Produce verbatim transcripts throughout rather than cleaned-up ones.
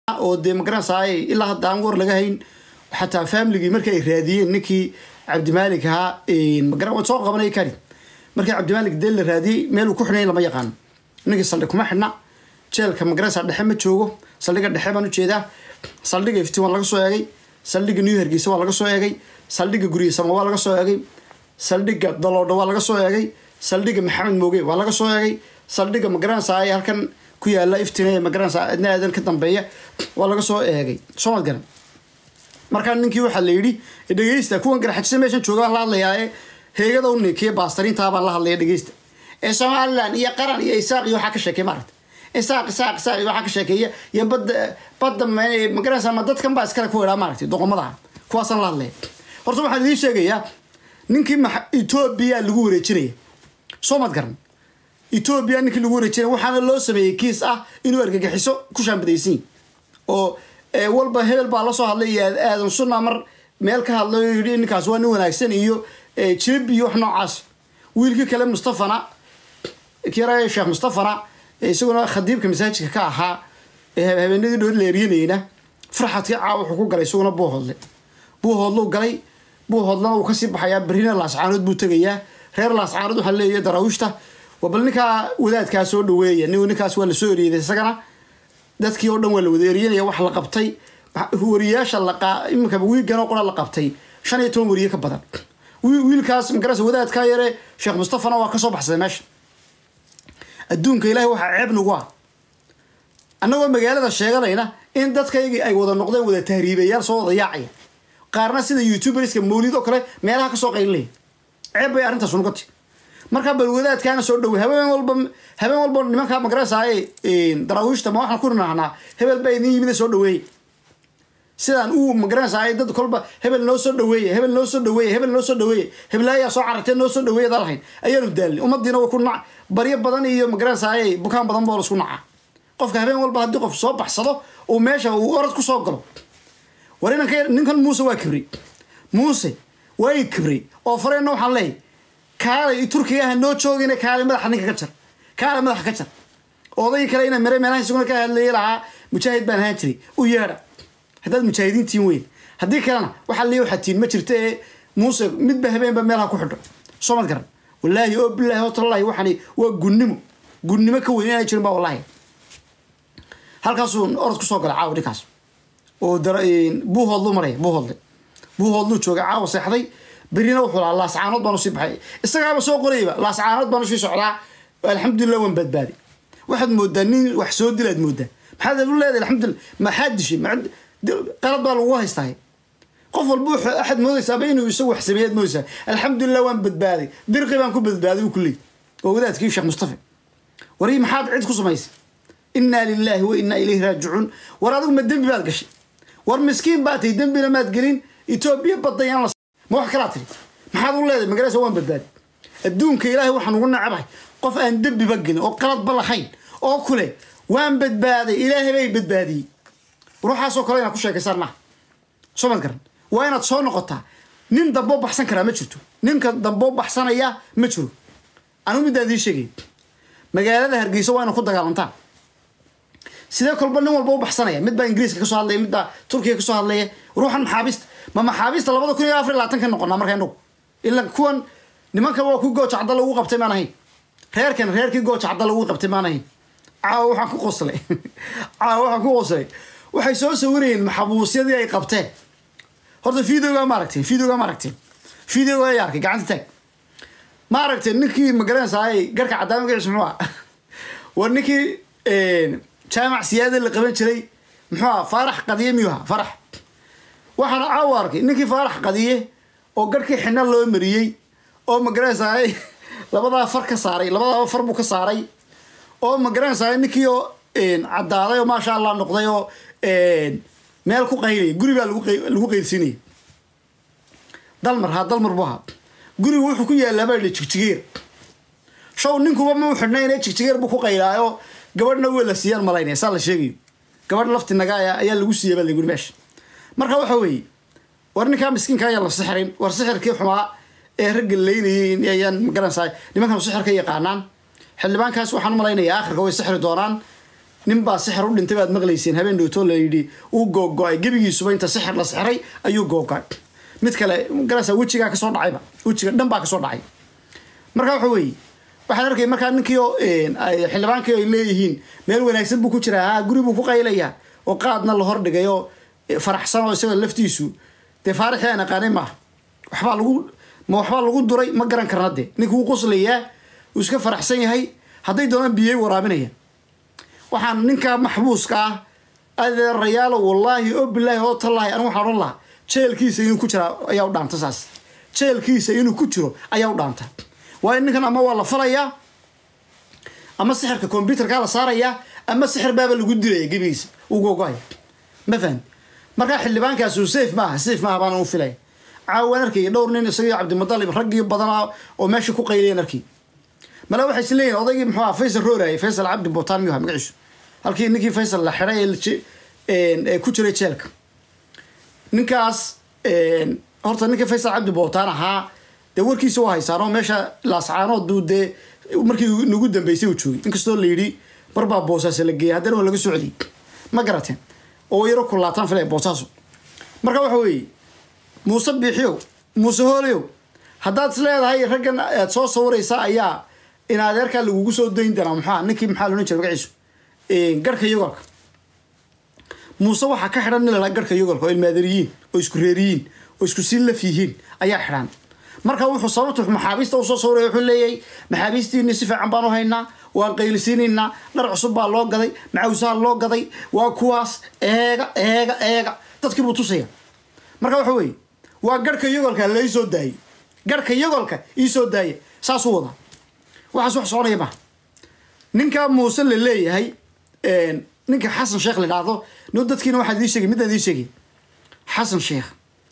oo de magaranayay ilaa hadda aan war laga hayn xataa family markay raadiyeen ninkii Cabdimaalik ha ee magaran soo qabanay kari markii Cabdimaalik deel la raadiyay meel uu ku xidhnay lama yaqaan ninkii saldhig kuma xidhna jeelka magaranaysa dhexe ma joogo saldhiga dhexe baan u jeedaa saldhiga iftiin waa laga soo eegay saldhiga New Hargeysa waa laga soo eegay saldhiga guriga waa laga soo eegay saldhiga Daloodho waa laga soo eegay saldhiga Maxamed Mooge waa laga soo eegay saldhiga magaranaysa halkan ku yaala iftiin magaranaysa adna aadan ka dambeeya waa laga soo eegay soo garan marka ninkii waxa la yiri dhageysta kuwan garxajisa meeshan jooga la hadlayaa heegada uu ninkii baastarinta baan la hadlaya dhageysta ee Soomaaliland iyo qaran iyo isaaq iyo waxa ka sheekay maarta isaaq isaaq isaaq iyo waxa ka sheekay iyo bad bad magaranaysa ma dadkan baa iskala ku weeraa maarta doqomada kuwaasan la hadlay horta waxa la sheegayaa ninkii Ethiopia lagu wareejinay Soomad garan Ethiopia ninkii lagu wareejinay waxaana loo sameeyay kiis ah inuu argagixiso ku shaambadaysin oo ee walba hebel baa la soo hadlay aadan sunna mar meel ka hadlay yiri ninkaas waa nin wanaagsan iyo jib iyo wax noocaas wiilkii kale Mustafana kiray Sheekh Mustafana isaguna khadiibka masaajidka ka ahaa habeenadii dhoor leeriyeena farxadka caaw wuxuu ku galay isaguna buu hodlay buu hodlo galay buu hodlana uu ka sii baxaya barina laascaanood buu tagayaa reer laascaanood waxa leeyahay daraawishta wabal ninka wadaadka soo dhaweeyay ninkaas waa la soo riiday isagana dadkii oo dhan waa la wadeeriyay wax la qabtay wariyaasha la qaa imka wiilkan oo qora la qabtay shan iyo toban wariye ka badan wiilkaas magaras wadaadka yare Sheekh Mustafana waa ka soo baxsaday meesha adduunka Ilaahay waxa ceeb nagu ah anagoo magaalada sheeganayna in dadkaygi ay wada noqdeen wada tahriibayaal soo wada yaacay qaarna sida YouTuberiska mawlid oo kale meelaha ka soo qaylay ceeb bay arintaas u noqotay marka bal wadaadkaana soo dhaw habeen walba habeen walba nimanka magarasay ee daraawishta ma waxaan ku rinaanaa hebel bay idin yimid soo dhaweey sidaan uu magarasay dad kolba hebel noo soo dhaweey hebel noo soo dhaweey hebel noo soo dhaweey heblaaya soo carartay noo soo dhaweey dalhayn ayaan daalin umadina waa ku nac bariya badan iyo magarasay bukaan badan boo la isku naca qofka habeen walba hadii qof soo baxsado oo meesha uu orad ku soo galo warina ninkan Muuse waa kibri Muuse way kibri oo fareenno waxaan leeyahay kaale Turkiga noo joogina kaale madax ninka ka jar kaale madax ka jar oday kale ina mare meelaha isaguna ka hadleeyay mujaahid baan ahaan jiray u yeedha hadad mujaahidiintiin weyn hadii kalena waxa leeyahay xatiin ma jirto ee Muuse midba habeenba meelaha ku xidho Soomaal garan wallahi oo billahi oo tallahi waxani waa gunnimo gunnimo ka weyn ay jirin ba wallahi halkaas uu orod ku soo galay caaw dhikaas oo dareen buu hodlo maray buu hodlay buu hodlo jooga caaw seexday برينا وحلا الله سعانات بانو سيبحي استقع بسوق قريبة الله سعانات بانو شي سعودة الحمد لله وين بدبادي واحد مودانين وحسود دلاد مودة هذا يقول لا الحمد لله ما حد شيء ما عند قرب بالله يستحي قفل بوح أحد موسى سابين ويسوي حسابيات موسى الحمد لله وين بدبادي درقي بانكو بدبادي وكلي وذات كيف شيخ مصطفى وريم حاد عيد خصميس إنا لله وإنا إليه راجعون ورادو ما الدم باد قشي ورمسكين باتي دم بلا ما تقرين إثيوبيا بطيان ما وحكراتي ما حد ولا هذا مقراس وين بدبادي الدون كإلهي وحن قلنا عباي قف أن دب بقنا أو قلط بالله حين أو كله وين بدبادي إلهي بي بدبادي روح عصو كلنا كل شيء كسرنا شو ما تقرن وين تصون نقطة نين دبوب بحسن كلام مشرتو نين كدبوب بحسن إياه مشرو أنا من هذا الشيء مقالة هرجيسوا وين أخذ دقالنتا سيدا كل بنا والبوب بحسن إياه مد بإنجليز كسر الله مد تركيا كسر الله روح المحابست ما محابست لبضو كل أفريقيا لا تنكن نقطنا مرة كانوا إلا كون نما كوا كوا جو تعدل وقف تمانه هي غير كان غير كي جو تعدل وقف تمانه هي عاو حكو قصلي عاو حكو قصلي وحيسوا سورين محبوسية دي أي قبتين هذا فيديو جا ماركتين فيديو جا ماركتين فيديو جا يارك قاعد تك ماركتين نكي مقرن ساي قرك عدام قرش محوا ونكي جامع سيادة اللي قبل شري محوا فرح قديم يوها فرح وحنا عوارك نكي فرح قديه oo garkii xina loo mariyay oo magaraysaay labada far ka saaray labada far buu ka saaray oo magaraysaay ninkii oo een cadaaday oo ma sha Allah noqday oo een meel ku qaylay guriga lagu lagu qaylsinay dalmar ha dalmar buu ahaa gurigu wuxuu ku yaalaa baa jigjigeer show ninkuba ma xidhnay jigjigeer buu ku qaylaayo gabadhna way la siiyaan malaynay saa la sheegay gabadh lafti naga ayaa lagu siiyay baa lagu meesh marka waxa weey warninka miskiinka ayaa la sixrin war sixirkii xumaa ee rag leeyeen ayaan magaran saay nimankan sixirka yaqaanaan xildhibaankaas waxaan u maleynayaa aakhirka way sixri doonaan ninbaa sixir u dhintay baad maqlayseen habeen dhowtoo la yidhi uu googo-ay gebigiisuba inta sixir la sixray ayuu googo-ay mid kale garasa wejigaa kasoo dhacayba wejiga dhan baa kasoo dhacay marka waxa weeye waxaan arkay markaa ninkii oo xildhibaankii ay leeyihiin meel wanaagsan buu ku jiraa haa guri buu ku qaylayaa oo qaadna la hordhigay oo faraxsan oo isagoo laftiisu dee faarixii aan aqaanay maaha waxbaa lagu ma waxbaa lagu duray ma garan karna dee ninka wuu qoslayaa uu iska faraxsan yahay hadday doonaan biyey waraabinayaan waxaan ninka maxbuuska ah adeerayaalo wallaahi oo bilaahi oo tallaahi anigu waxaan odhan lahaa jeelkiisa inuu ku jira ayaa u dhaanta saas jeelkiisa inuu ku jiro ayaa u dhaanta waayo ninkan ama waa la falayaa ama sixirka combyuterkaa la saarayaa ama sixir baaba lagu dilaya gebigiisa uu googo-ay ma fahan markaa xildhibaankaasu safe maaha safe maaha baan u filaya caawaan arkaya dhowr nin isagii cabdimadalib raggii badanaa oo meesha ku qaylayan arkay mala waxay is leeyihin odaygii muxuu aha faysal rooraaye faysal cabdi bootaan miyuha magaciisu halkii ninkii faysal la xiray ee ku jiray jeelka ninkaas horta ninkii faysal cabdi bootaan ahaa dee warkiisa waa haysaan oo meesha laascaanood buu dee markii nagu dambeysay uu joogay inkastoo la yidhi barbaa boosaase la geeyay haddana waa laga socdiyey ma garateen oo yaro kulaataan filaya boosaaso marka waxa weeye muuse biixiyow muuse hoolayow haddaad is leedahay raggan aad soo sawiraysaa ayaa in adeerkaa lagugu soo dayn doonaa maxaa ninkii maxaa loohan jira magaciisu garhka yogolka muuse waxaa ka xidhan nin lalaha garhka yogolka oo ilmaadariyiin oo isku reeriyiin oo isku sii laf yihiin ayaa xidhan marka wuxuu sababta maxaabiista usoo sawiraya wuxuu leeyahay maxaabiistiini si fiican baan u haynaa waan qaylisiinaynaa dhar cusub baa loo gaday macawsaha loo gaday waa kuwaas eega eega eega dadkii buu tusaya marka waxa weeye waa garhka yogolka la ii soo daayey garhka yogolka ii soo daaya saasuu wadaa waxaas wax soconaya maha ninkaa muuse la leeyahay ninka xasan sheekh la idhaahdo no dadkiina waxaad idii sheegay midaan idii sheegay xasan sheekh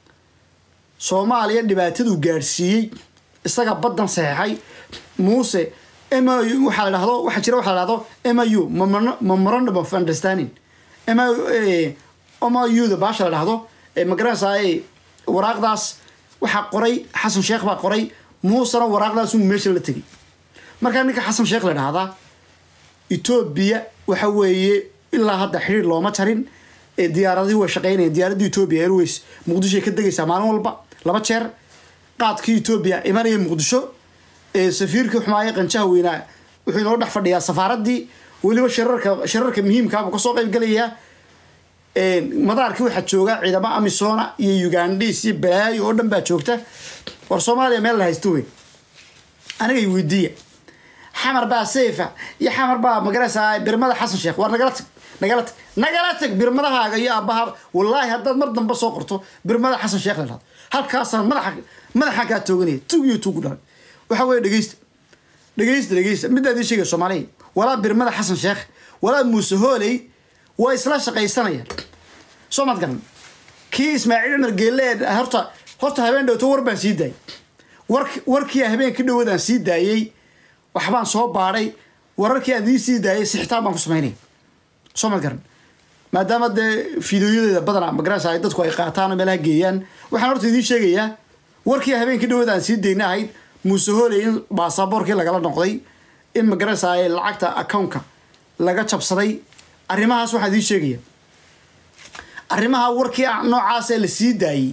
soomaaliya dhibaataduu gaadhsiiyey isaga baddan saxeexay muuse m waxaa la dhahdo waxaa jira waxaa la dhahdo m u memorandum of understanding m m u da baasha la dhahdo magaranaysaa waraaqdaas waxaa qoray xasan sheekh baa qoray muusena waraaqdaas uu meesha la tegay markaa ninka xasan sheekh la dhahdaa etoobiya waxa weeye ilaa hadda xiriir looma jarin diyaaradii way shaqeynayaan diyaaradii Ethiopia Airways muqdisho ka degaysa maalin walba laba jeer qaadkii Ethiopia imanaya muqdisho ee safiirka xumaaya qanjaha weynaa wuxuu inoo dhex fadhiyaa safaaradii waliba shirarka shirarka muhiimka ah ka soo qayb galaya ee madaarkii waxa jooga ciidamada Amisona iyo Ugandese iyo balaayo oo dhan baa joogta war Soomaaliya meel la haysto weyn aniga ay weydiiya xamar baa seefa iyo xamar baa magaraysa birmada xasan sheekh war nagala nagala nagala tag birmadahaaga iyo abaha wallahi haddaad mar dambe soo qorto birmada xasan sheekh la halkaas madaxa madaxa ka tooganay tuugiyo tuugu dhan waxa way dhageysta dhageysta dhageysta midaad sheegay Soomaaliya wala birmada xasan sheekh wala muuse hooley way isla shaqaysanayaan Soomad garan kii Ismaaciil Umar Geeleed horta horta habeen dhowto war baan sii daay war warkii habeen ka dhawadaan sii daayay waxbaan soo baaray wararkii aan sii daayay sixtaan baan ku sameynay Soomad garan maadaama de fiidiyoyada badan magarasa ay dadku ay qaataan meelaha geeyaan waxaan horta idin sheegayaa warkii habeen ka dhawadaan sii deynahay muuse hooley in baasaboorkii lagala noqday in magarasa ay lacagta account-ka laga jabsaday arrimahaas waxaan idin sheegayaa arrimaha warkii noocaas ee la sii daayay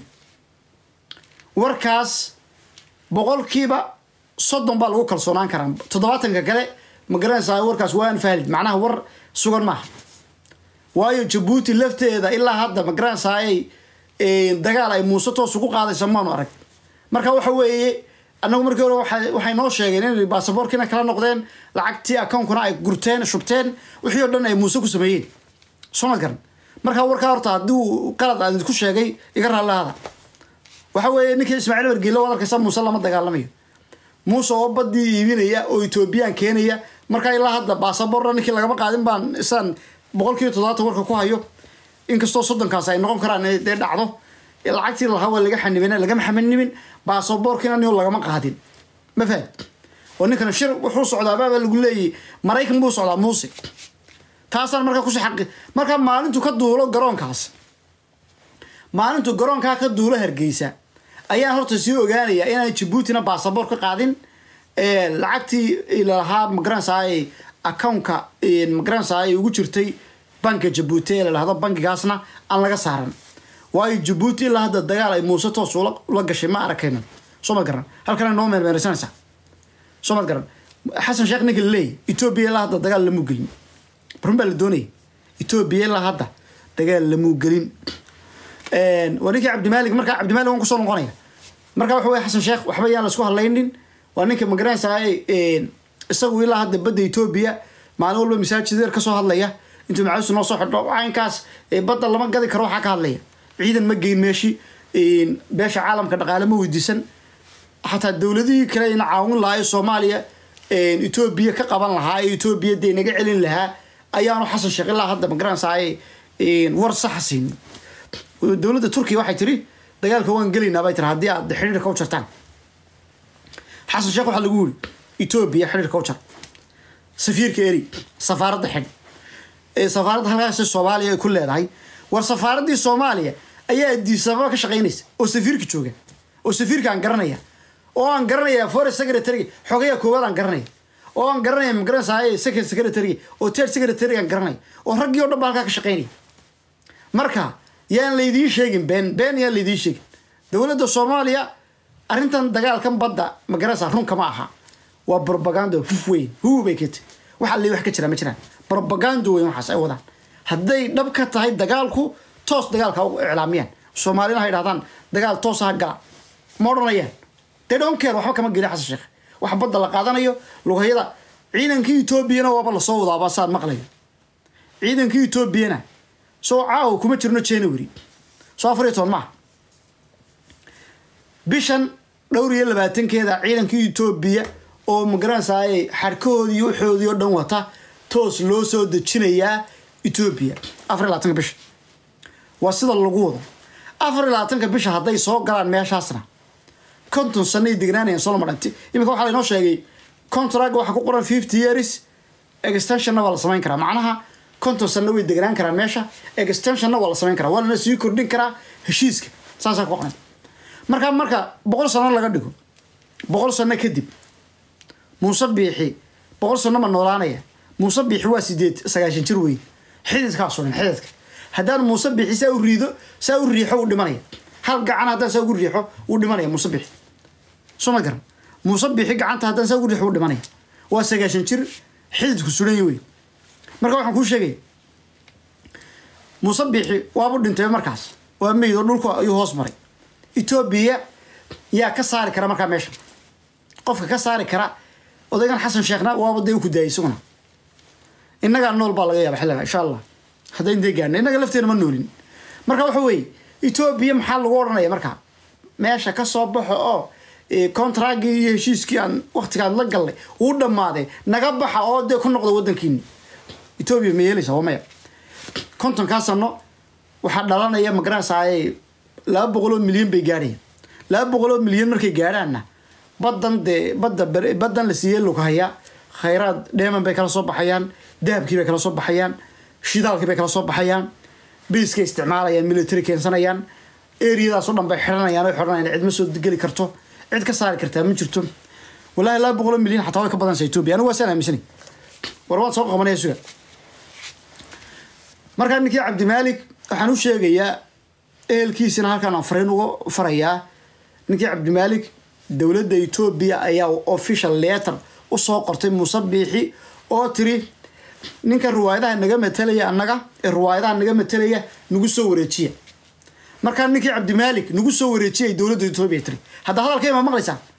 warkaas boqolkiiba soddon baa lagu kalsoonaan karaa toddobaatanka kale magarasa warkaas waan fahmay macnaha war sugan maaha waayo Djibouti lafteeda ilaa hadda magarasa ay dagaal ay muuse toos ugu qaadayso maanu arag marka waxa weeye anagu markii hore waxay noo sheegeen in baasaboorkina kala noqdeen lacagtii account-kuna ay gurteen shubteen wixii oo dhan ay muuse ku sameeyeen Soomad garan marka warka horta haduu qalad aan ku sheegay iga raalaada waxa weeye ninkii Ismaaciil Umar Geele wadarkiisa muuse lama dagaalamayo muuse oo badii iibinaya oo Ethiopian keenaya marka ilaa hadda baasaboorna ninkii lagama qaadin baan isan boqolkiiba toddobaatan warka ku hayo inkastoo soddonkaas ay noqon karaan ee dhacdo lacagtii la hawa laga xanibina laga maxamadnibin baasaboorkina niyo lagama qaadin ma fahad oo ninkan shir wuxuu socdaa baa lagu leeyay Mareykan buu socdaa muuse taasaan marka ku xaqi marka maalintu ka duulo garoonkaas maalintu garoonka ka duulo Hargeysa ayaa horta sii ogaanaya inay Djibouti na baasaboor ka qaadin ee lacagtii ilaha magarasa ay akoonka magaranaysaa ay ugu jirtay banka Djibouti ee la yiraahdo bankigaasna aan laga saaran waayo Djibouti ilaa hadda dagaal ay Muuse toos ula gashay ma arkayno soo ma garan halkan noo meermeersanaysa soo ma garan Xasan Sheekh ninka leey Ethiopia ilaa hadda dagaal lamu gelin barun baa la doonay Ethiopia ilaa hadda dagaal lamu gelin een waninka Cabdimaalik marka Cabdimaalik waan ku soo noqonaya marka waxa way Xasan Sheekh waxba yaan la isku hadlaynin waa ninka magaranaysaa ee isagu ilaa hadda badda Ethiopia maalin walba masaajidada ka soo hadlaya inta macaysu noo soo xidho aynkaas ee badda lama gadi karo waxa ka hadlaya ciidan ma geyn meeshi in beesha caalamka dhaqaale ma weydiisan hatta dawladii kale in caawin lahaay Soomaaliya ee Ethiopia ka qaban lahaa Ethiopia de naga celin lahaa ayaanu Xasan Sheekh ilaa hadda magaranaysaa ee war saxsin dawladda Turkiga waxay tiri dagaalka waan galeynaa bay tiri hadii aad xiriirka u jartaan Xasan Sheekh waxa lagu yiri Ethiopia xiriirka u jar safiirka eri safaaradda xid ee safaaradda halkaas Soomaaliya ay ku leedahay war safaaradii Soomaaliya ayaa diisaba ka shaqeynaysa oo safiirka jooga oo safiirka aan garanaya oo aan garanaya foreign secretary xogeya koowaad aan garanaya oo aan garanaya magaranaysaa second secretary oo third secretary aan garanaya oo ragii oo dhan halka ka shaqeynay marka yaan leedii sheegin ben ben yaan leedii sheegin dawladda Soomaaliya arintan dagaalkan badda magaranaysaa run kama aha waa propaganda weyn hubay kit waxa la wax ka jira ma jiraan propaganda weyn waxa ay wadaan haday dhab ka tahay dagaalku toos dagaalka u iclaamiyaan Soomaaliya ay yiraahdaan dagaal toos ah gala ma oranayaan they don't care waxa kama geli Xasan Sheekh wax badda la qaadanayo lugayada ciidankii Ethiopia waaba la soo wadaa baasaan maqlay ciidankii Ethiopia soo caaw kuma jirno January soo afar iyo toban ma bishan dhowr iyo labaatan keeda ciidankii Ethiopia oo magaranaysaa xarkoodii iyo xoodii oo dhan wata toos loo soo dejinayaa Ethiopia afar iyo labaatan bish waa sida lagu wado afar iyo labaatan bish haday soo galaan meeshaasna konton sano dignaanayaan soo maranti imika waxa la inoo sheegay contract waxa ku qoran fifty years extension wala samayn kara macnaha konton sano way degnaan karaan meesha extension wala samayn kara wala sii kordhin kara heshiiska saasa ku qoran marka marka boqol sano laga dhigo boqol sano kadib Muuse Biixi boqol sano ma noolaanaya Muuse Biixi waa sideed sagaashan jir weyn xididka soo xididka hadaan Muuse Biixi saa u riido saa u riixo u dhimanaya hal gacan hadaan saa u riixo u dhimanaya Muuse Biixi soo ma garan Muuse Biixi gacanta hadaan saa u riixo u dhimanaya waa sagaashan jir xididku sulan weyn marka waxaan ku sheegay Muuse Biixi waa u dhintay markaas waa meeyo dhulka ayuu hoos maray Ethiopia yaa ka saari kara marka meesha qofka ka saari kara odaygan Xasan Sheekhna waa waday ku daayisuna inaga nool baa laga yaabaa xilliga insha Allah haday intee gaarnay inaga lafteena ma noolin marka waxa weey Ethiopia maxaa lagu oranaya marka meesha ka soo baxo oo ee contract iyo heshiiskii aan waqtiga la galay uu dhamaaday naga baxa oo de ku noqdo wadankiina Ethiopia ma yeelaysa waa maya konton ka sano waxa dhalanaya magaranaysaa laba boqol oo milyan bay gaareen laba boqol oo milyan markay gaaraana badan de badda badan la siiyay lugahaya khayraad dheeman bay kala soo baxayaan dahabkii bay kala soo baxayaan shidaalkii bay kala soo baxayaan biiska isticmaalayaan military keensanayaan area-daas oo dhan bay xiranayaan oo xiranayaan cid ma soo geli karto cid ka saari kartaa ma jirto wallahi laba boqol oo milyan xataa way ka badan say Ethiopia anigu waa saan aaminsanay war waan soo qabanaya suga marka ninkii Cabdimaalik waxaan u sheegayaa eelkiisina halkaan aan fariin uga farayaa ninkii Cabdimaalik dawladda Ethiopia ayaa official letter u soo qortay Muuse Biixi oo tiri ninka ruwaayadaha naga metelaya annaga ee ruwaayadaha naga metelaya nagu soo wareejiya marka ninkii Cabdimaalik nagu soo wareejiyay dawladda Ethiopia tiri hadda hadalkay ma maqlaysaa